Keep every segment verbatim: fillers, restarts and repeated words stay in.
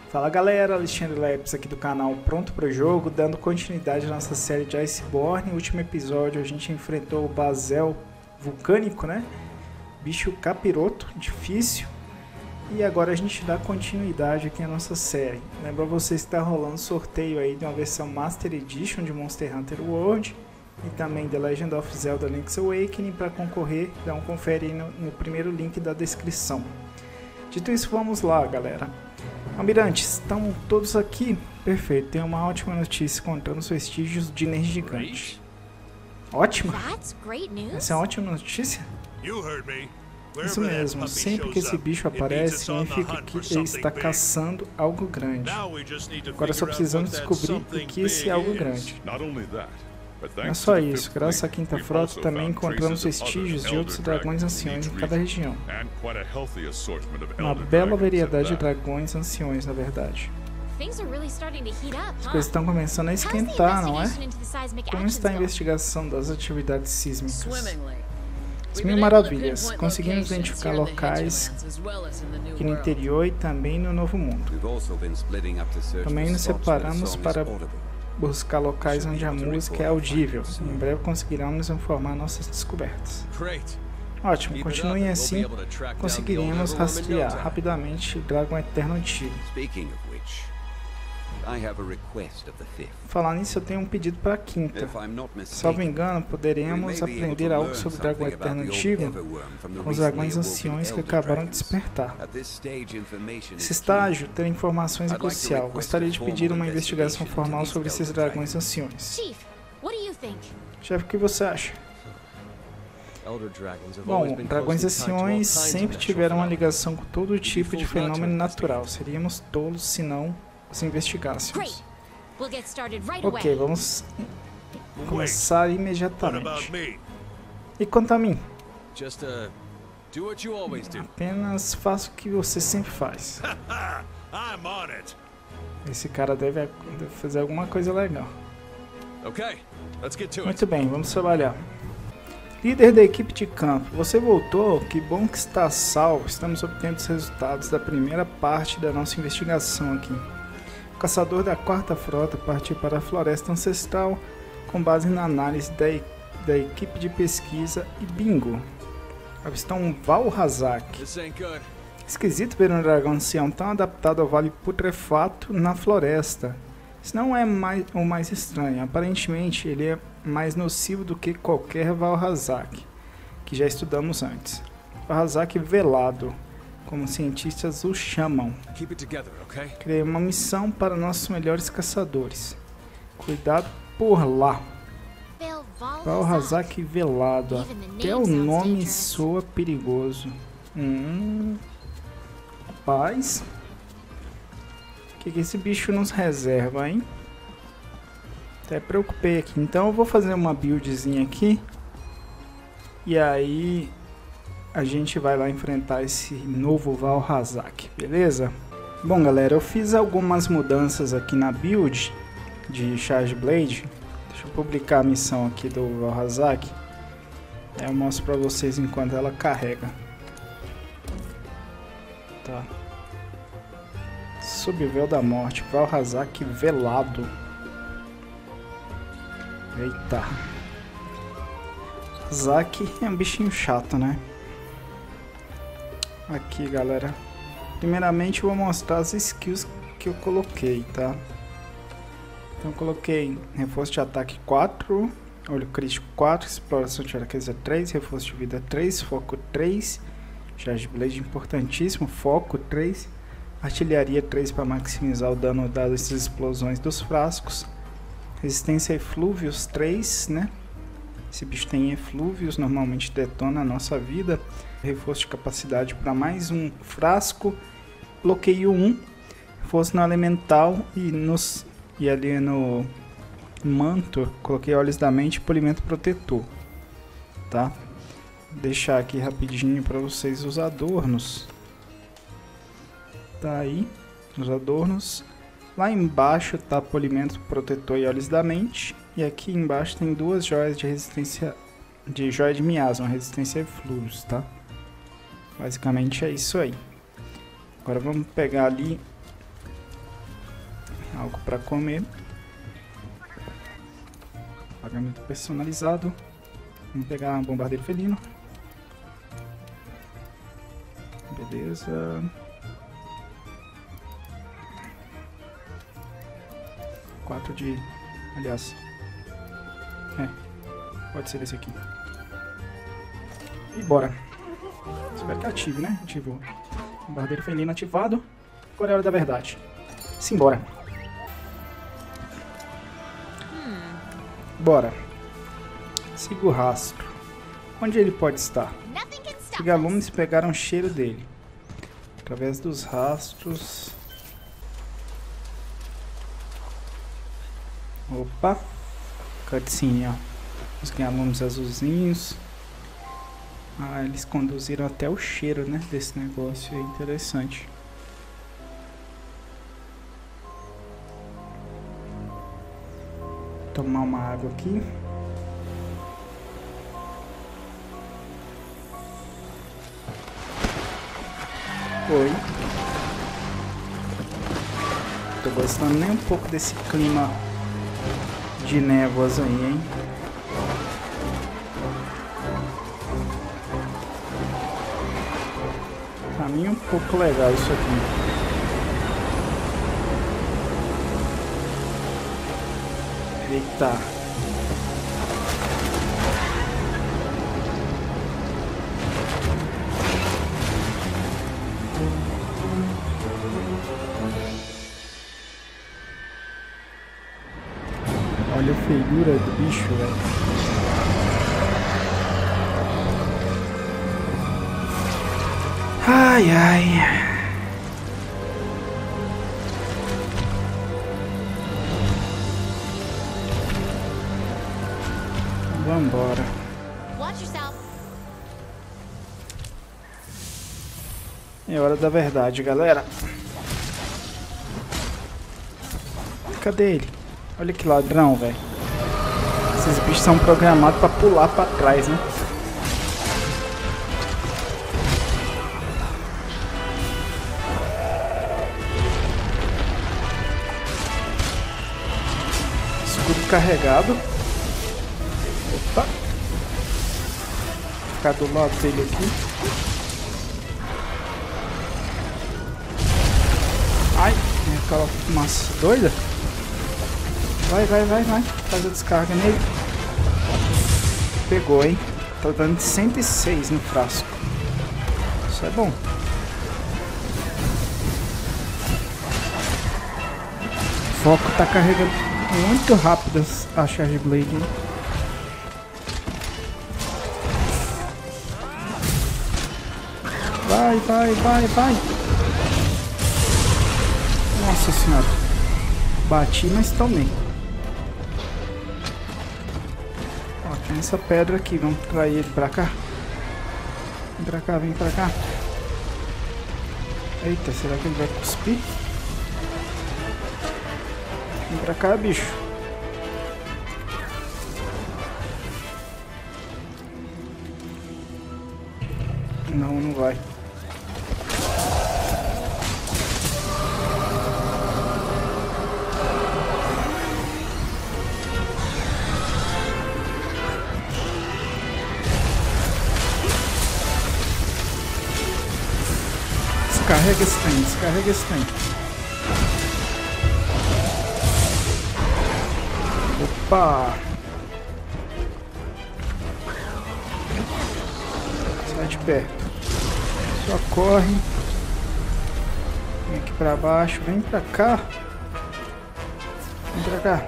Fala galera, Alexandre Leps aqui do canal Pronto Pro Jogo, dando continuidade à nossa série de Iceborne. No último episódio a gente enfrentou o Bazel vulcânico, né? Bicho capiroto, difícil. E agora a gente dá continuidade aqui à nossa série. Lembra vocês que está rolando sorteio aí de uma versão Master Edition de Monster Hunter World e também The Legend of Zelda Link's Awakening. Para concorrer, dá um confere aí no, no primeiro link da descrição. Dito isso, vamos lá galera. Almirantes, estão todos aqui? Perfeito, tem uma ótima notícia contando os vestígios de Ner Gigante. Ótima? Essa é uma ótima notícia? Isso mesmo, sempre que esse bicho aparece, significa que ele está caçando algo grande. Agora só precisamos descobrir o que é esse algo grande. Não é só isso, graças à Quinta Frota também encontramos vestígios de outros dragões anciões em cada região. Uma bela variedade de dragões anciões, na verdade. As coisas estão começando a esquentar, não é? Como está a investigação das atividades sísmicas? As mil maravilhas. Conseguimos identificar locais aqui no interior e também no Novo Mundo. Também nos separamos para buscar locais onde a música é audível. Em breve conseguirão nos informar nossas descobertas. Ótimo, continuem assim, conseguiremos rastrear rapidamente o Dragão Eterno Antigo. Falar nisso, eu tenho um pedido para a Quinta. Salvo engano, poderemos aprender algo sobre o Dragão Eterno Antigo com os dragões anciões que acabaram de despertar. Nesse estágio, ter informações é crucial. Gostaria de pedir uma investigação formal sobre esses dragões anciões. Chefe, o que você acha? Bom, dragões anciões sempre tiveram uma ligação com todo tipo de fenômeno natural. Seríamos tolos se não os investigássemos. Ok, vamos começar imediatamente. E quanto a mim? Apenas faça o que você sempre faz. Esse cara deve fazer alguma coisa legal. Muito bem, vamos trabalhar. Líder da equipe de campo, você voltou? Que bom que está salvo. Estamos obtendo os resultados da primeira parte da nossa investigação aqui. O caçador da quarta frota partiu para a floresta ancestral com base na análise da, e da equipe de pesquisa e bingo. Avistou um Valhazak. Esquisito ver um dragão ancião tão adaptado ao vale putrefato na floresta. Isso não é mais, o mais estranho. Aparentemente ele é mais nocivo do que qualquer Valhazak, que já estudamos antes. Valhazak velado, como cientistas o chamam. Criei uma missão para nossos melhores caçadores. Cuidado por lá. Valhazak velado. Até o nome soa perigoso. Hum. Rapaz. O que, que esse bicho nos reserva, hein? Até preocupei aqui. Então eu vou fazer uma buildzinha aqui. E aí a gente vai lá enfrentar esse novo Valhazak, beleza? Bom galera, eu fiz algumas mudanças aqui na build de Charge Blade. Deixa eu publicar a missão aqui do Valhazak. Eu mostro pra vocês enquanto ela carrega. Tá. Subvéu da morte, Valhazak velado. Eita. Valhazak é um bichinho chato, né? Aqui, galera. Primeiramente, eu vou mostrar as skills que eu coloquei, tá? Então, eu coloquei reforço de ataque quatro, olho crítico quatro, exploração de fraqueza três, reforço de vida três, foco três, Charge Blade importantíssimo, foco três, artilharia três para maximizar o dano dado essas explosões dos frascos, resistência a eflúvios três, né? Esse bicho tem eflúvios, normalmente detona a nossa vida. Reforço de capacidade para mais um frasco, bloqueio um, reforço no elemental e, nos, e ali no manto coloquei olhos da mente e polimento protetor, tá? Vou deixar aqui rapidinho para vocês os adornos. Tá aí, os adornos. Lá embaixo tá polimento protetor e olhos da mente. E aqui embaixo tem duas joias de resistência, de joia de miasma, resistência a eflúvios, tá? Basicamente é isso aí. Agora vamos pegar ali Algo para comer. Pagamento personalizado. Vamos pegar um bombardeiro felino. Beleza. Quatro de... Aliás. É. Pode ser esse aqui. E bora. Espero que ative, né? Ativou. Bombardeiro felino ativado. Agora é a hora da verdade. Simbora. Bora. Siga o rastro. Onde ele pode estar? Os vagalumes pegaram o cheiro dele. Através dos rastros. Opa. Cutscene, ó. Os vagalumes azulzinhos. Ah, eles conduziram até o cheiro, né? Desse negócio. É interessante. Tomar uma água aqui. Oi. Tô gostando nem um pouco desse clima de névoas aí, hein? Pra mim é um pouco legal isso aqui. Eita. Olha a feiura do bicho, velho. Ai, ai. Vambora. É hora da verdade, galera. Cadê ele? Olha que ladrão, velho. Esses bichos são programados pra pular pra trás, né? Escudo carregado. Opa. Vou ficar do lado dele aqui. Ai, tem aquela fumaça doida. Vai, vai, vai, vai. Faz a descarga nele. Pegou, hein? Tá dando cento e seis no frasco. Isso é bom. O foco tá carregando muito rápido a Charge Blade, hein? Vai, vai, vai, vai. Nossa senhora. Bati, mas tomei. Ó, tem essa pedra aqui. Vamos trair ele pra cá. Vem pra cá, vem pra cá. Eita, será que ele vai cuspir? Vem pra cá, bicho. Não, não vai. Descarrega esse trem, descarrega esse trem. Opa! Sai de perto. Só corre. Vem aqui pra baixo, vem pra cá. Vem pra cá.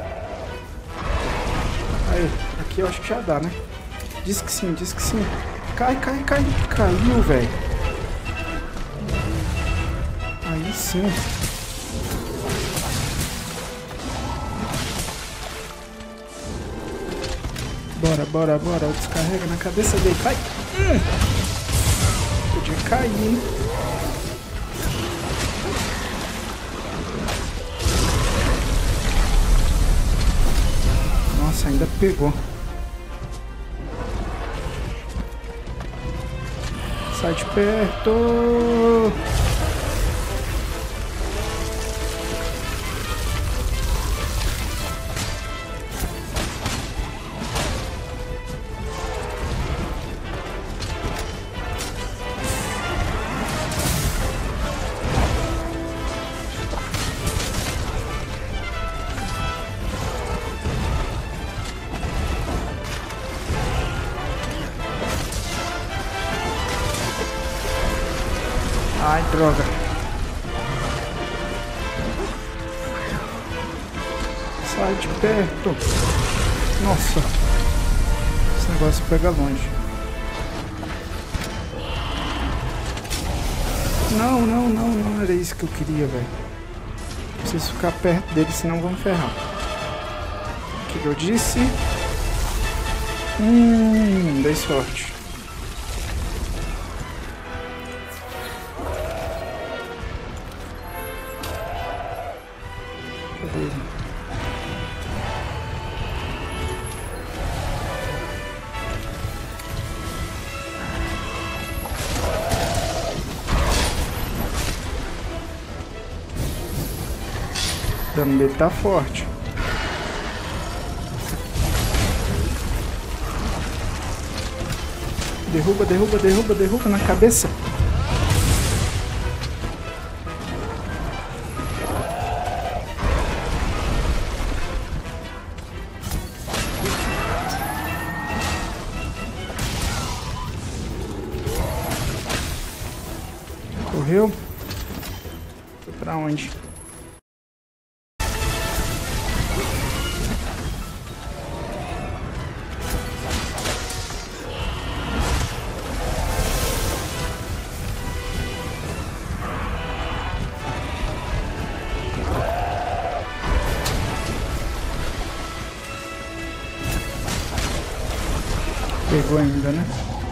Aí, aqui eu acho que já dá, né? Diz que sim, diz que sim. Cai, cai, cai. Caiu, velho. Aí sim. Bora, bora, bora. Descarrega na cabeça dele. Vai. Hum. Podia cair, hein? Nossa, ainda pegou. Sai de perto. Droga. Sai de perto. Nossa. Esse negócio pega longe. Não, não, não, não era isso que eu queria, velho. Preciso ficar perto dele, senão vão me ferrar. O que eu disse? Hum, dei sorte. Cadê ele? O dano dele tá forte. Derruba, derruba, derruba, derruba na cabeça. Correu? Foi pra onde? Pegou ainda, né?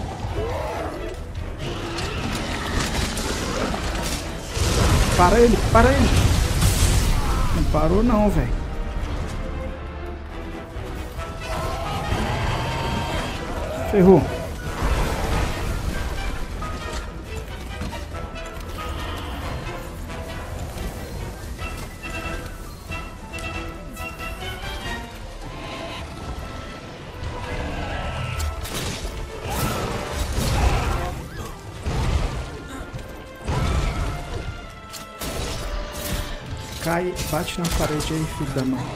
Para ele, para ele! Não parou não, velho. Ferrou. Cai, bate na parede aí, filho da mãe.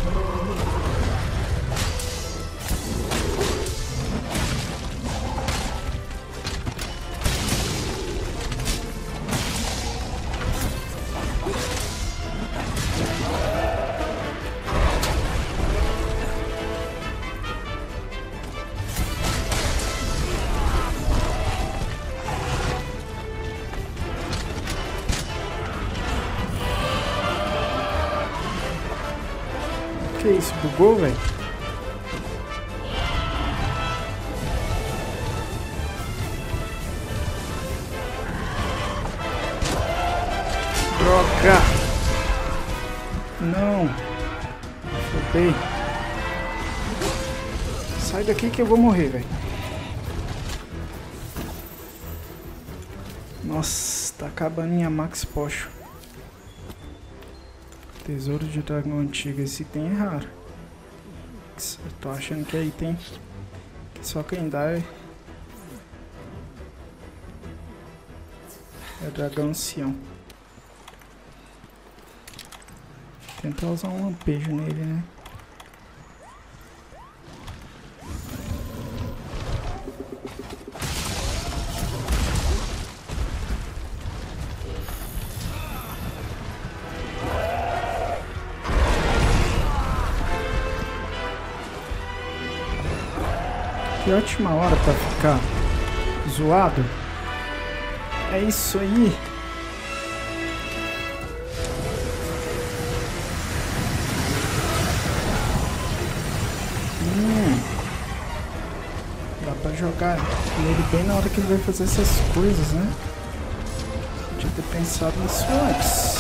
Que isso? Bugou, velho? Droga! Não! Fodei! Sai daqui que eu vou morrer, velho. Nossa, tá acabando minha Max Potion. Tesouro de dragão antigo, esse item é raro. Eu tô achando que é item que só quem dá é, é dragão ancião. Tentar usar um lampejo nele, né? Que ótima hora pra ficar zoado. É isso aí. Hum. Dá pra jogar ele bem na hora que ele vai fazer essas coisas, né? Podia ter pensado nisso antes.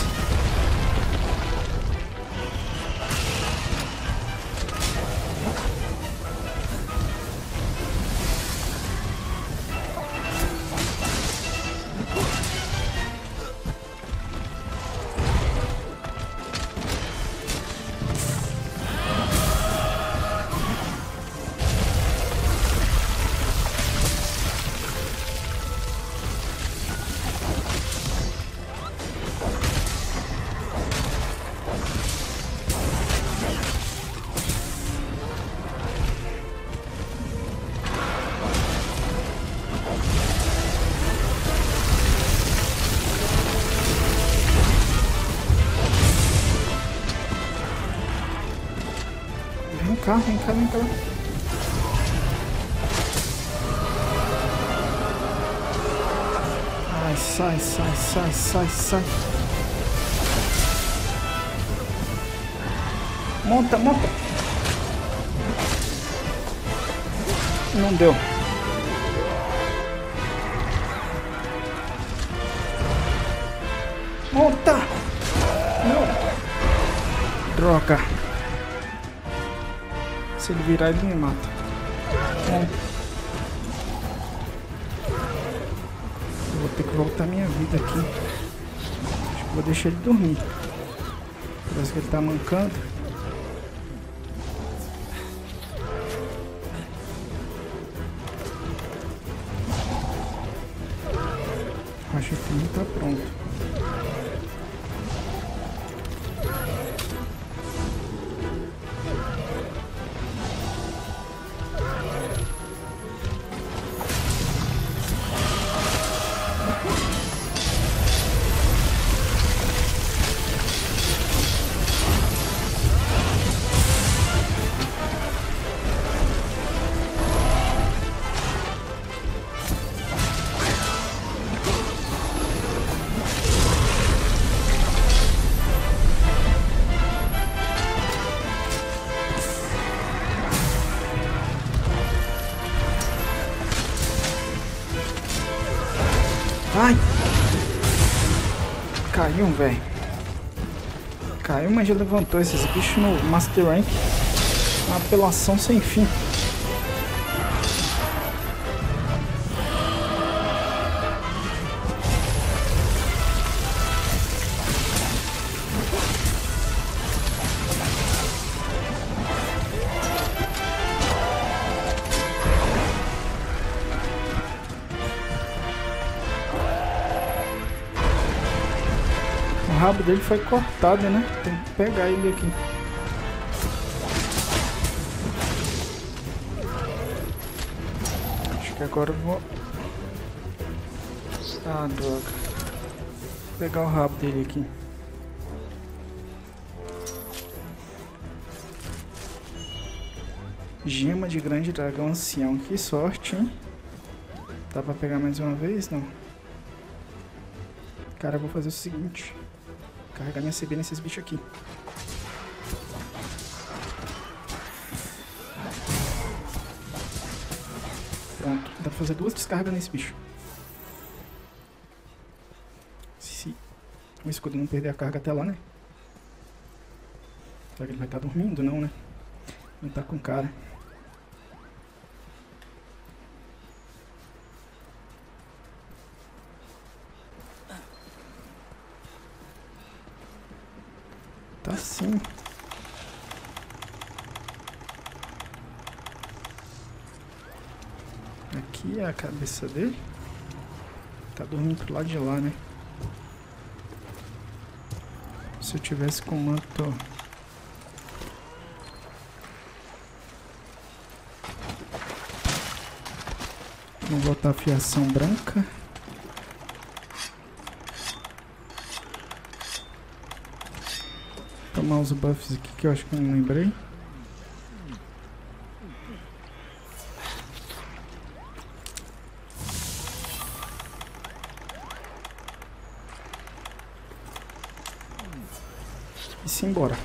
cá, vem cá, vem cá. Ai, sai, sai, sai, sai, sai. Monta, monta. Não deu. Monta. Não. Droga. Se ele virar, ele me mata. Monta. Eu vou ter que voltar minha vida aqui. Acho que vou deixar ele dormir. Parece que ele tá mancando. Acho que não tá pronto. Ai! Caiu, velho. Caiu, mas já levantou esses bichos no Master Rank. Uma apelação sem fim. O rabo dele foi cortado, né? Tem que pegar ele aqui. Acho que agora eu vou... Ah, droga. Vou pegar o rabo dele aqui. Gema de grande dragão ancião. Que sorte, hein? Dá pra pegar mais uma vez? Não. Cara, eu vou fazer o seguinte. Carregar minha C B nesses bichos aqui. Pronto. Dá pra fazer duas descargas nesse bicho. Se o escudo não perder a carga até lá, né? Será que ele vai estar dormindo? Não, né? Não tá com cara. Tá sim. Aqui é a cabeça dele. Tá dormindo pro lado de lá, né? Se eu tivesse com manto... Vou botar a fiação branca. Tomar os buffs aqui que eu acho que eu não lembrei. E simbora.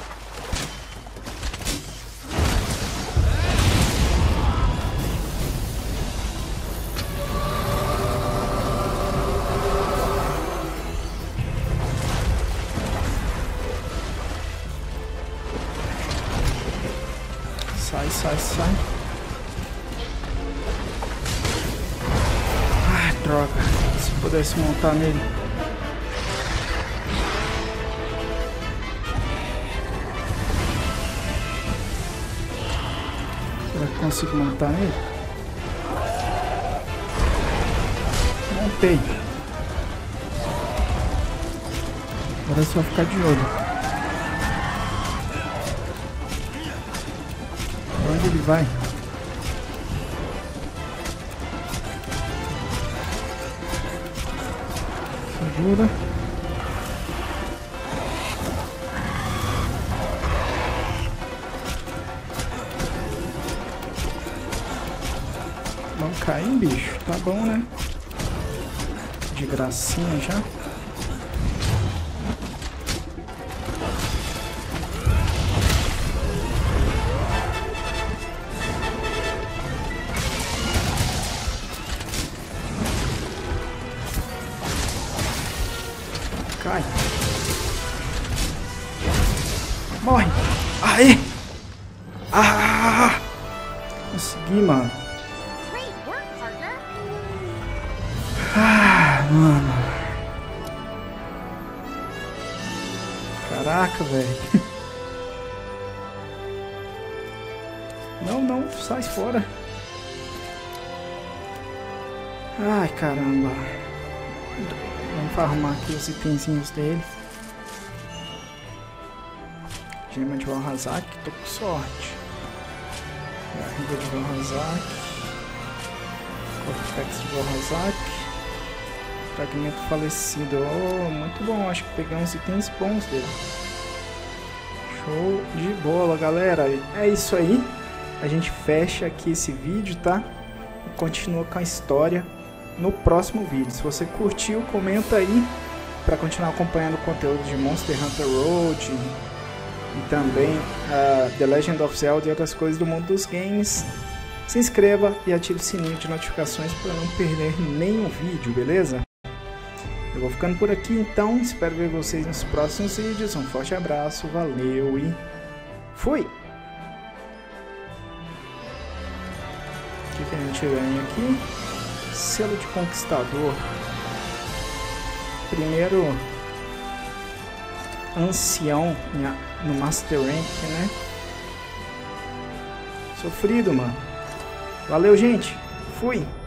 Sai, sai, sai. Ah, droga. Se pudesse montar nele. Será que consigo montar nele? Montei. Agora é só ficar de olho. Onde ele vai? Segura. Não cai, bicho. Tá bom, né? De gracinha já. Cai. Morre. Aê. Ah! Consegui, mano. Ah, mano. Caraca, velho. Não, não, sai fora. Ai, caramba. Vamos farmar aqui os itenzinhos dele. Gema de Valhazak, tô com sorte. Barriga de Valhazak. Cortex de Valhazak. Fragmento falecido. Oh, muito bom, acho que peguei uns itens bons dele. Show de bola, galera. É isso aí. A gente fecha aqui esse vídeo, tá? E continua com a história no próximo vídeo. Se você curtiu, comenta aí para continuar acompanhando o conteúdo de Monster Hunter Road e também uh, The Legend of Zelda e outras coisas do mundo dos games. Se inscreva e ative o sininho de notificações para não perder nenhum vídeo, beleza? Eu vou ficando por aqui então, espero ver vocês nos próximos vídeos. Um forte abraço, valeu e fui! O que, que a gente ganha aqui? Selo de conquistador. Primeiro ancião no Master Rank, né? Sofrido, mano. Valeu, gente. Fui.